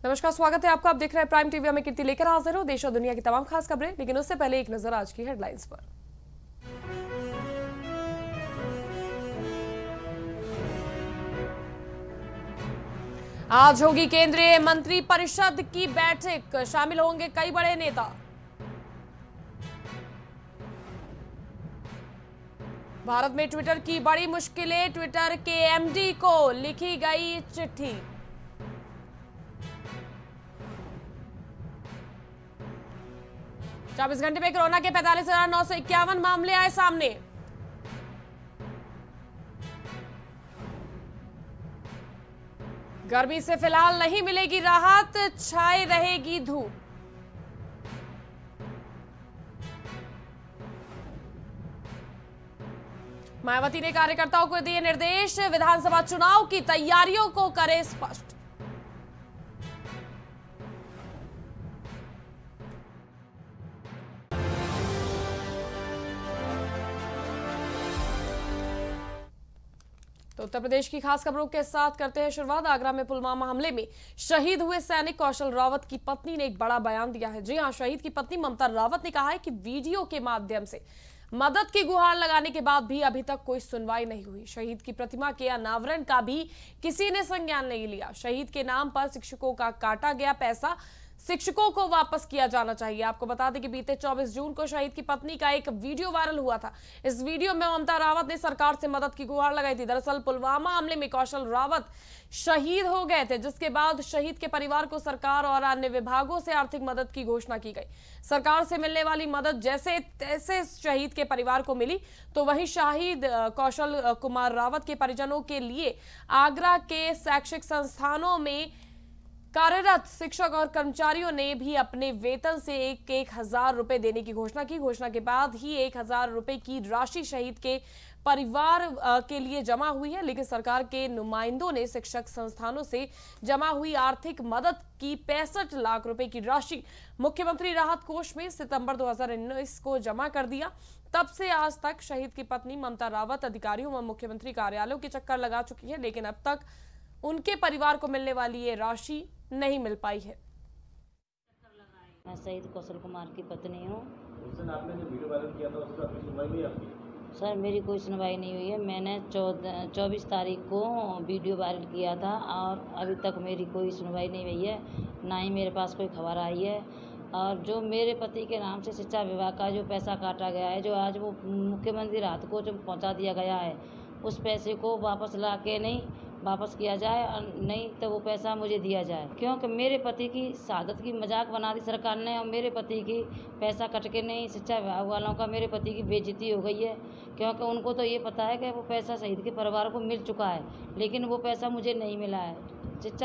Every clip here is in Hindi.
नमस्कार, स्वागत है आपका। आप देख रहे हैं प्राइम टीवी। में कीर्ति लेकर हाजिर हूं देश और दुनिया की तमाम खास खबरें, लेकिन उससे पहले एक नजर आज की हेडलाइंस पर। आज होगी केंद्रीय मंत्रिपरिषद की बैठक, शामिल होंगे कई बड़े नेता। भारत में ट्विटर की बड़ी मुश्किलें, ट्विटर के एमडी को लिखी गई चिट्ठी। चौबीस घंटे में कोरोना के 45,951 मामले आए सामने। गर्मी से फिलहाल नहीं मिलेगी राहत, छाई रहेगी धूप। मायावती ने कार्यकर्ताओं को दिए निर्देश, विधानसभा चुनाव की तैयारियों को करे स्पष्ट। तो उत्तर प्रदेश की खास खबरों के साथ करते हैं शुरुआत। आगरा में पुलवामा हमले में शहीद हुए सैनिक कौशल रावत की पत्नी ने एक बड़ा बयान दिया है। जी हां, शहीद की पत्नी ममता रावत ने कहा है कि वीडियो के माध्यम से मदद की गुहार लगाने के बाद भी अभी तक कोई सुनवाई नहीं हुई। शहीद की प्रतिमा के अनावरण का भी किसी ने संज्ञान नहीं लिया। शहीद के नाम पर शिक्षकों का काटा गया पैसा शिक्षकों को वापस किया जाना चाहिए। आपको बता दें कि बीते 24 जून को शहीद की पत्नी का एक वीडियो वायरल हुआ था। इस वीडियो में ममता रावत ने सरकार से मदद की गुहार लगाई थी। दरअसल पुलवामा हमले में कौशल रावत शहीद हो गए थे, जिसके बाद शहीद के परिवार को सरकार और अन्य विभागों से आर्थिक मदद की घोषणा की गई। सरकार से मिलने वाली मदद जैसे तैसे शहीद के परिवार को मिली, तो वहीं शहीद कौशल कुमार रावत के परिजनों के लिए आगरा के शैक्षिक संस्थानों में कार्यरत शिक्षक और कर्मचारियों ने भी अपने वेतन से एक हजार रुपए देने की घोषणा की। घोषणा के बाद ही 1,000 रुपए की राशि शहीद के परिवार के लिए जमा हुई है, लेकिन सरकार के नुमाइंदों ने शिक्षक संस्थानों से जमा हुई आर्थिक मदद की 65 लाख रुपए की राशि मुख्यमंत्री राहत कोष में सितंबर 2019 को जमा कर दिया। तब से आज तक शहीद की पत्नी ममता रावत अधिकारियों व मुख्यमंत्री कार्यालयों के चक्कर लगा चुकी है, लेकिन अब तक उनके परिवार को मिलने वाली ये राशि नहीं मिल पाई है। मैं शहीद कौशल कुमार की पत्नी हूँ। उस दिन आपने जो वीडियो वायरल किया था उसका आपकी सुनवाई हुई आपकी? सर, मेरी कोई सुनवाई नहीं हुई है। मैंने 24 तारीख को वीडियो वायरल किया था और अभी तक मेरी कोई सुनवाई नहीं हुई है, ना ही मेरे पास कोई खबर आई है। और जो मेरे पति के नाम से शिक्षा विभाग का जो पैसा काटा गया है, जो आज वो मुख्यमंत्री राहत को जो पहुँचा दिया गया है, उस पैसे को वापस ला के नहीं वापस किया जाए और नहीं तो वो पैसा मुझे दिया जाए, क्योंकि मेरे पति की शहादत की मजाक बना दी सरकार ने और मेरे पति की पैसा कट के नहीं शिक्षा विभाग वालों का मेरे पति की बेइज्जती हो गई है। क्योंकि उनको तो ये पता है कि वो पैसा शहीद के परिवार को मिल चुका है, लेकिन वो पैसा मुझे नहीं मिला है। शिक्षा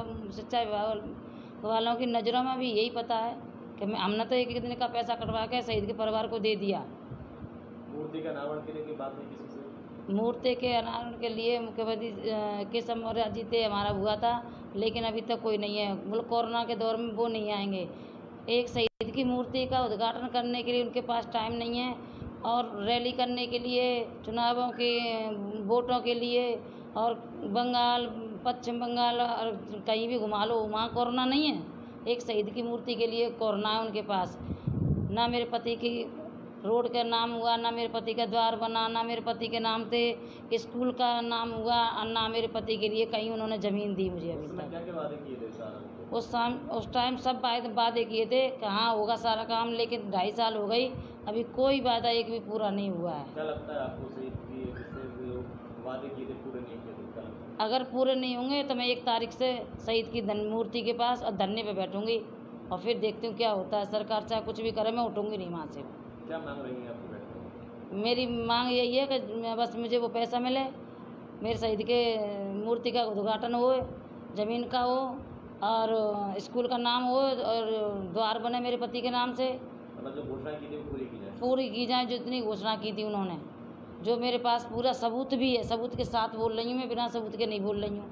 विभाग वालों की नज़रों में भी यही पता है कि हमने तो एक दिन का पैसा कटवा के शहीद के परिवार को दे दिया। मूर्ति का अनावरण के लिए कोई बात नहीं किसी से? मूर्ति के अनावरण के लिए मुख्यमंत्री केशव मौर्य जी थे, हमारा हुआ था, लेकिन अभी तक कोई नहीं है। मतलब कोरोना के दौर में वो नहीं आएंगे। एक शहीद की मूर्ति का उद्घाटन करने के लिए उनके पास टाइम नहीं है, और रैली करने के लिए, चुनावों के वोटों के लिए, और बंगाल, पश्चिम बंगाल और कहीं भी घुमा लो, वहाँ कोरोना नहीं है। एक शहीद की मूर्ति के लिए कोरोना है उनके पास। ना मेरे पति की रोड का नाम हुआ, ना मेरे पति का द्वार बना, ना मेरे पति के नाम से स्कूल का नाम हुआ, और ना मेरे पति के लिए कहीं उन्होंने ज़मीन दी मुझे अभी तक। क्या वादे किए थे सारा? उस टाइम सब वादे किए थे कि हाँ होगा सारा काम, लेकिन 2.5 साल हो गई, अभी कोई वादा एक भी पूरा नहीं हुआ है। क्या लगता है आपको शहीद की वादे किए थे पूरे नहीं किए थे? अगर पूरे नहीं होंगे तो मैं 1 तारीख से शहीद की मूर्ति के पास और धरने पे बैठूंगी, और फिर देखती हूँ क्या होता है। सरकार चाहे कुछ भी करे, मैं उठूंगी नहीं वहाँ से। क्या मांग रही है आपकी बैठक में? मेरी मांग यही है कि बस मुझे वो पैसा मिले, मेरे शहीद के मूर्ति का उद्घाटन हो, ज़मीन का हो, और स्कूल का नाम हो, और द्वार बने मेरे पति के नाम से। मतलब जो घोषणा की थी पूरी की जाए, जितनी घोषणा की थी उन्होंने, जो मेरे पास पूरा सबूत भी है, सबूत के साथ बोल रही हूँ मैं, बिना सबूत के नहीं बोल रही हूँ।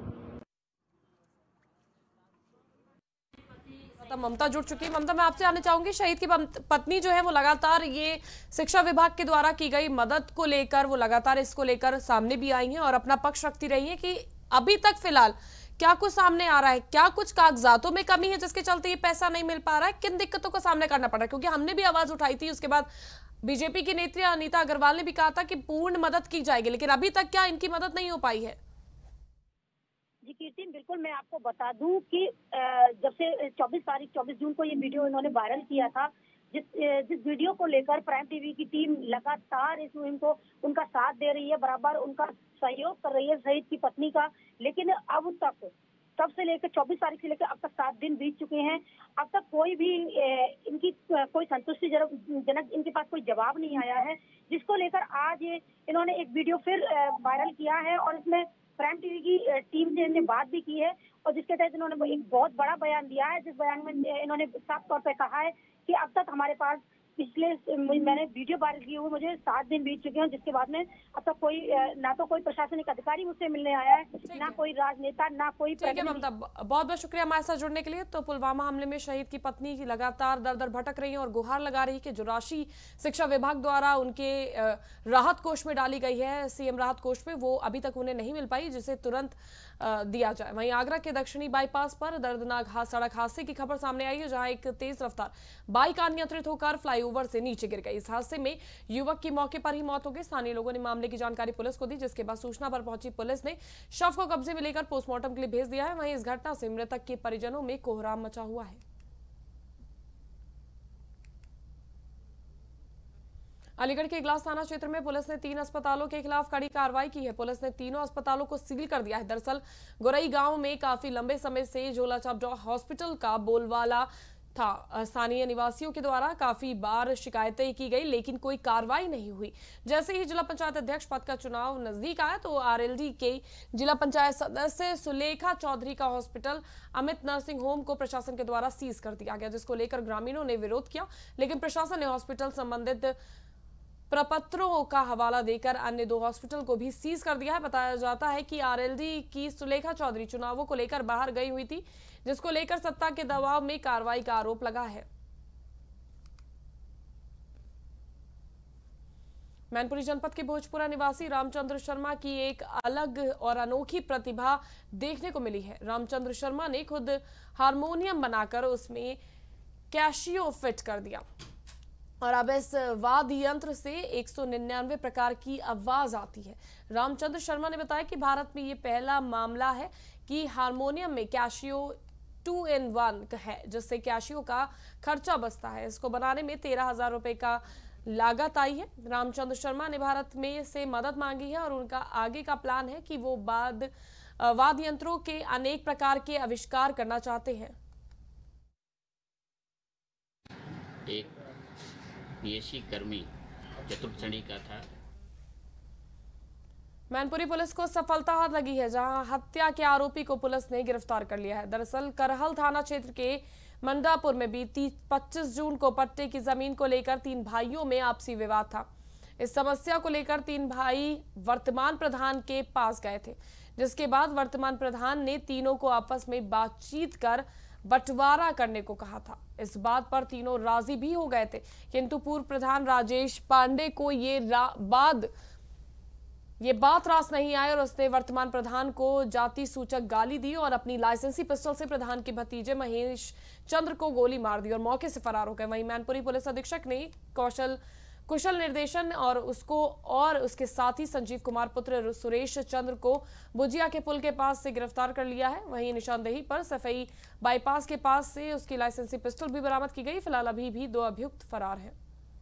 ममता जुड़ चुकी है। ममता, मैं आपसे जानना चाहूंगी, शहीद की पत्नी जो है वो लगातार ये शिक्षा विभाग के द्वारा की गई मदद को लेकर, वो लगातार इसको लेकर सामने भी आई हैं और अपना पक्ष रखती रही है कि अभी तक फिलहाल क्या कुछ सामने आ रहा है? क्या कुछ कागजातों में कमी है जिसके चलते ये पैसा नहीं मिल पा रहा है? किन दिक्कतों का सामना करना पड़ रहा है? क्योंकि हमने भी आवाज उठाई थी, उसके बाद बीजेपी की नेत्री अनीता अग्रवाल ने भी कहा था कि पूर्ण मदद की जाएगी, लेकिन अभी तक क्या इनकी मदद नहीं हो पाई है? जी कीर्ति, बिल्कुल मैं आपको बता दूं कि जब से 24 जून को ये वीडियो इन्होंने वायरल किया था, जिस वीडियो को लेकर प्राइम टीवी की टीम लगातार इस मुहिम को उनका साथ दे रही है, बराबर उनका सहयोग कर रही है शहीद की पत्नी का, लेकिन अब तक तब से लेकर 24 तारीख से लेकर अब तक 7 दिन बीत चुके हैं। अब तक कोई भी इनकी कोई संतुष्टिजनक इनके पास कोई जवाब नहीं आया है, जिसको लेकर आज इन्होंने एक वीडियो फिर वायरल किया है और इसमें प्राइम टीवी की टीम से इन्होंने बात भी की है और जिसके तहत इन्होंने एक बहुत बड़ा बयान दिया है, जिस बयान में इन्होंने साफ तौर पर कहा है कि अब तक हमारे पास मैंने वीडियो वायरल की हुई मुझे 7 दिन बीत चुके हैं, जिसके बाद में अब तक कोई ना तो कोई प्रशासनिक अधिकारी मुझसे मिलने आया है, ना कोई राजनेता, ना कोई। ठीक है ममता, बहुत बहुत शुक्रिया हमारे साथ जुड़ने के लिए। तो पुलवामा हमले में शहीद की पत्नी की लगातार दर दर भटक रही है और गुहार लगा रही कि जो राशि शिक्षा विभाग द्वारा उनके राहत कोष में डाली गई है, सीएम राहत कोष में, वो अभी तक उन्हें नहीं मिल पाई, जिसे तुरंत दिया जाए। वहीं आगरा के दक्षिणी बाईपास पर दर्दनाक सड़क हादसे की खबर सामने आई है, जहां एक तेज रफ्तार बाइक अनियंत्रित होकर फ्लाईओवर से नीचे गिर गई। इस हादसे में युवक की मौके पर ही मौत हो गई। स्थानीय लोगों ने मामले की जानकारी पुलिस को दी, जिसके बाद सूचना पर पहुंची पुलिस ने शव को कब्जे में लेकर पोस्टमार्टम के लिए भेज दिया है। वहीं इस घटना से मृतक के परिजनों में कोहराम मचा हुआ है। अलीगढ़ के इगलास थाना क्षेत्र में पुलिस ने 3 अस्पतालों के खिलाफ कड़ी कार्रवाई की है। पुलिस ने तीनों अस्पतालों को सील कर दिया है। दरअसल गोरई गांव में काफी लंबे समय से झोला छाप हॉस्पिटल का बोलबाला था। स्थानीय निवासियों के द्वारा काफी बार शिकायतें की गई, लेकिन कोई कार्रवाई नहीं हुई। जैसे ही जिला पंचायत अध्यक्ष पद का चुनाव नजदीक आया तो आरएलडी के जिला पंचायत सदस्य सुलेखा चौधरी का हॉस्पिटल अमित नर्सिंग होम को प्रशासन के द्वारा सीज कर दिया गया, जिसको लेकर ग्रामीणों ने विरोध किया, लेकिन प्रशासन ने हॉस्पिटल संबंधित प्रपत्रों का हवाला देकर अन्य 2 हॉस्पिटल को भी सीज कर दिया है। बताया जाता है कि आरएलडी की सुलेखा चौधरी चुनावों को लेकर बाहर गई हुई थी, जिसको लेकर सत्ता के दबाव में कार्रवाई का आरोप लगा है। मैनपुरी जनपद के भोजपुरा निवासी रामचंद्र शर्मा की एक अलग और अनोखी प्रतिभा देखने को मिली है। रामचंद्र शर्मा ने खुद हारमोनियम बनाकर उसमें कैशियो फिट कर दिया और अब इस वाद्य यंत्र से 199 प्रकार की आवाज आती है। रामचंद्र शर्मा ने बताया कि भारत में ये पहला मामला है कि हारमोनियम में कैशियो 2-in-1 है, जिससे कैशियो का खर्चा बचता है। इसको बनाने में 13,000 रुपए का लागत आई है। रामचंद्र शर्मा ने भारत में से मदद मांगी है और उनका आगे का प्लान है कि वो वाद्य यंत्रों के अनेक प्रकार के आविष्कार करना चाहते हैं। एक पीएससी कर्मी चतुर्थ श्रेणी का था। मैनपुरी पुलिस को सफलता हाथ लगी है, जहां हत्या के आरोपी को पुलिस ने गिरफ्तार कर लिया है। दरअसल करहल थाना क्षेत्र के मंडापुर में बीती 25 जून को पट्टे की जमीन को लेकर 3 भाइयों में आपसी विवाद था। इस समस्या को लेकर 3 भाई वर्तमान प्रधान के पास गए थे, जिसके बाद वर्तमान प्रधान ने तीनों को आपस में बातचीत कर बंटवारा करने को कहा था। इस बात पर तीनों राजी भी हो गए थे, किंतु पूर्व प्रधान राजेश पांडे को ये बात रास नहीं आई और उसने वर्तमान प्रधान को जाति सूचक गाली दी और अपनी लाइसेंसी पिस्टल से प्रधान के भतीजे महेश चंद्र को गोली मार दी और मौके से फरार हो गए। वहीं मैनपुरी पुलिस अधीक्षक ने कुशल निर्देशन और उसके साथी संजीव कुमार पुत्र सुरेश चंद्र को बुजिया के पुल के पास से गिरफ्तार कर लिया है। वहीं निशानदेही पर सफेई बाईपास के पास से उसकी लाइसेंसी पिस्टल भी बरामद की गई। फिलहाल अभी भी 2 अभियुक्त फरार हैं।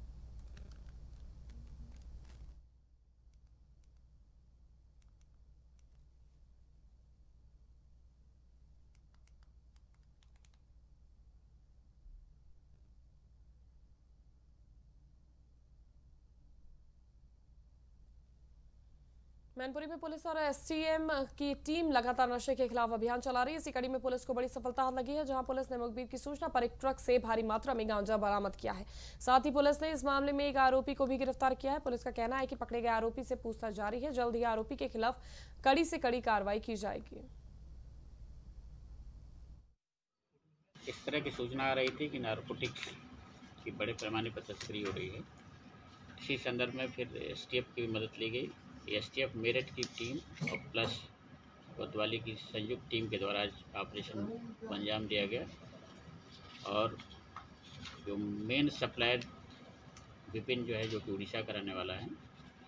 मैनपुरी में पुलिस और एसटीएम की टीम लगातार नशे के खिलाफ अभियान चला रही है। इसी कड़ी में पुलिस को बड़ी सफलता हाथ लगी है, जहां पुलिस ने मुखबिर की सूचना पर एक ट्रक से भारी मात्रा में गांजा बरामद किया है। साथ ही पुलिस ने इस मामले में एक आरोपी को भी गिरफ्तार किया है। पुलिस का कहना है कि पकड़े गए आरोपी से पूछताछ जारी है। जल्द ही आरोपी के खिलाफ कड़ी से कड़ी कार्रवाई की जाएगी। इस तरह की सूचना आ रही थी कि नारकोटिक्स की बड़े पैमाने पर तस्करी हो रही है। इसी संदर्भ में फिर एसटीएफ की मदद ली गई। एसटीएफ मेरठ की टीम और प्लस कोतवाली की संयुक्त टीम के द्वारा आज ऑपरेशन को अंजाम दिया गया और जो मेन सप्लायर विपिन जो है, जो कि उड़ीसा का रहने वाला है,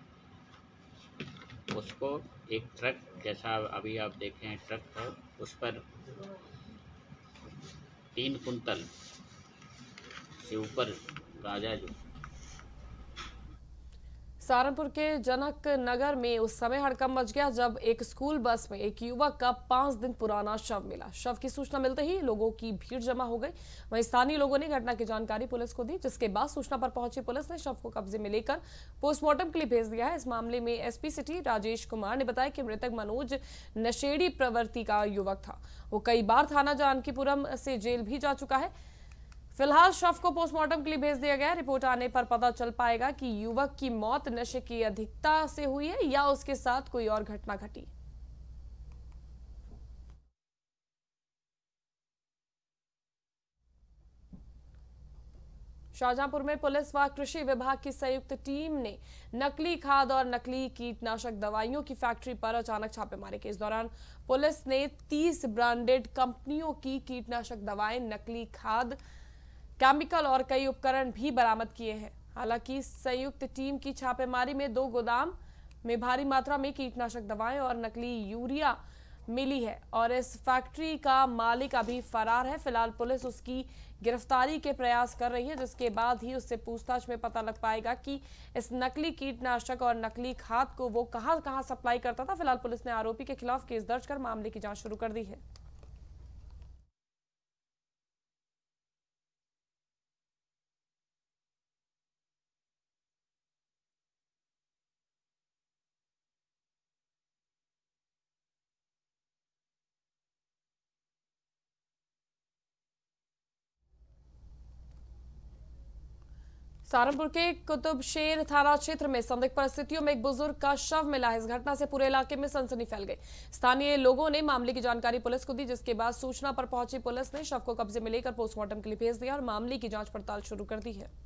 उसको एक ट्रक, जैसा अभी आप देखें ट्रक है, उस पर 3 कुंतल से ऊपर गांजा जो सहारनपुर के जनक नगर में उस समय हड़कंप मच गया जब एक स्कूल बस में एक युवक का 5 दिन पुराना शव मिला। शव की सूचना मिलते ही लोगों की भीड़ जमा हो गई। वहीं स्थानीय लोगों ने घटना की जानकारी पुलिस को दी, जिसके बाद सूचना पर पहुंची पुलिस ने शव को कब्जे में लेकर पोस्टमार्टम के लिए भेज दिया है। इस मामले में एसपी सिटी राजेश कुमार ने बताया कि मृतक मनोज नशेड़ी प्रवृत्ति का युवक था। वो कई बार थाना जानकीपुरम से जेल भी जा चुका है। फिलहाल शव को पोस्टमार्टम के लिए भेज दिया गया है। रिपोर्ट आने पर पता चल पाएगा कि युवक की मौत नशे की अधिकता से हुई है या उसके साथ कोई और घटना घटी। शाहजहांपुर में पुलिस व कृषि विभाग की संयुक्त टीम ने नकली खाद और नकली कीटनाशक दवाइयों की फैक्ट्री पर अचानक छापेमारी की। इस दौरान पुलिस ने 30 ब्रांडेड कंपनियों की कीटनाशक दवाएं, नकली खाद, केमिकल और कई उपकरण भी बरामद किए हैं। हालांकि संयुक्त टीम की छापेमारी में 2 गोदाम में भारी मात्रा में कीटनाशक दवाएं और नकली यूरिया मिली है और इस फैक्ट्री का मालिक अभी फरार है। फिलहाल पुलिस उसकी गिरफ्तारी के प्रयास कर रही है, जिसके बाद ही उससे पूछताछ में पता लग पाएगा कि इस नकली कीटनाशक और नकली खाद को वो कहां सप्लाई करता था। फिलहाल पुलिस ने आरोपी के खिलाफ केस दर्ज कर मामले की जांच शुरू कर दी है। सहारनपुर के कुतुबशेर थाना क्षेत्र में संदिग्ध परिस्थितियों में एक बुजुर्ग का शव मिला है। इस घटना से पूरे इलाके में सनसनी फैल गई। स्थानीय लोगों ने मामले की जानकारी पुलिस को दी, जिसके बाद सूचना पर पहुंची पुलिस ने शव को कब्जे में लेकर पोस्टमार्टम के लिए भेज दिया और मामले की जांच पड़ताल शुरू कर दी है।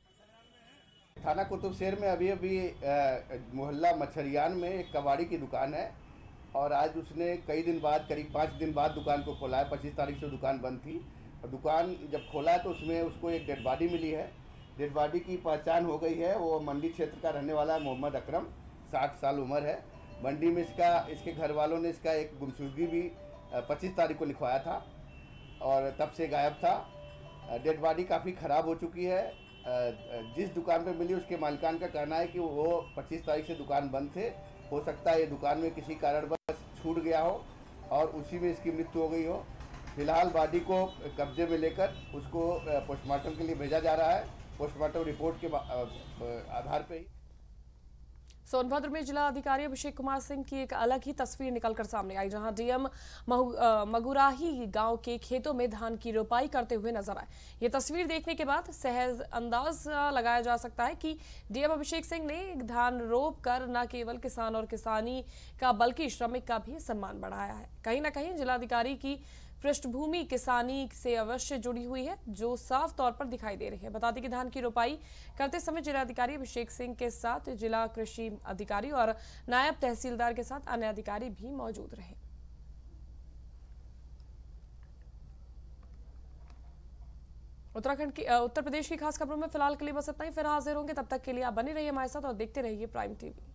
थाना कुतुबशेर में अभी मोहल्ला मच्छरियान में एक कबाड़ी की दुकान है और आज उसने कई दिन बाद, करीब 5 दिन बाद दुकान को खोला है। 25 तारीख से दुकान बंद थी और दुकान जब खोला तो उसमें उसको एक डेड बॉडी मिली है। डेड बॉडी की पहचान हो गई है। वो मंडी क्षेत्र का रहने वाला है, मोहम्मद अकरम, 60 साल उम्र है। मंडी में इसके घर वालों ने इसका एक गुमशुदगी भी 25 तारीख को लिखवाया था और तब से गायब था। डेड बॉडी काफ़ी ख़राब हो चुकी है। जिस दुकान पे मिली उसके मालिकान का कहना है कि वो 25 तारीख से दुकान बंद थे। हो सकता है ये दुकान में किसी कारणवश छूट गया हो और उसी में इसकी मृत्यु हो गई हो। फिलहाल बॉडी को कब्जे में लेकर उसको पोस्टमार्टम के लिए भेजा जा रहा है। पोस्टमार्टम रिपोर्ट के आधार पर ही सोनभद्र में जिला अधिकारी अभिषेक कुमार सिंह की एक अलग ही तस्वीर निकलकर सामने आई, जहां डीएम मगुराही गांव के खेतों में धान की रोपाई करते हुए नजर आए। ये तस्वीर देखने के बाद सहज अंदाज लगाया जा सकता है कि डीएम अभिषेक सिंह ने धान रोप कर न केवल किसान और किसानी का बल्कि श्रमिक का भी सम्मान बढ़ाया है। कहीं ना कहीं जिलाधिकारी की पृष्ठभूमि किसानी से अवश्य जुड़ी हुई है, जो साफ तौर पर दिखाई दे रही है। बता दें कि धान की रोपाई करते समय जिलाधिकारी अभिषेक सिंह के साथ जिला कृषि अधिकारी और नायब तहसीलदार के साथ अन्य अधिकारी भी मौजूद रहे। उत्तर प्रदेश की खास खबरों में फिलहाल के लिए बस इतना ही। फिर हाजिर होंगे, तब तक के लिए आप बने रहिए हमारे साथ और देखते रहिए प्राइम टीवी।